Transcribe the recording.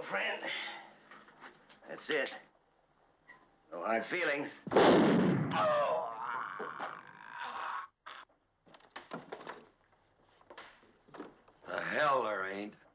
friend. That's it. No hard feelings. The hell there ain't.